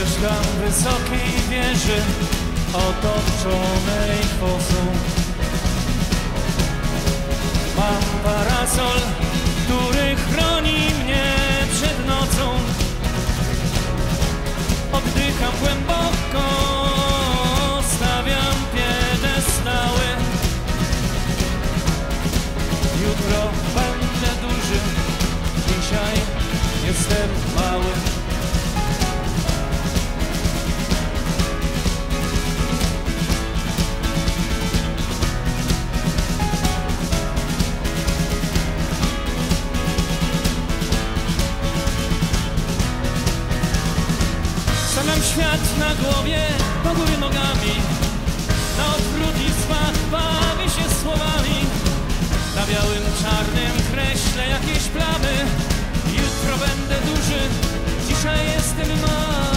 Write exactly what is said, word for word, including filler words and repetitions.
Mieszkam w wysokiej wieży otoczonej fosą. Mam parasol, który chroni mnie przed nocą. Oddycham głęboko, stawiam piedestały. Jutro będę duży, dzisiaj jestem mały. Stawiam świat na głowie, do góry nogami. Na odwrót i zmach bawi się słowami. Na białym, czarnym kreślę jakieś plamy. Jutro będę duży, dzisiaj jestem mały.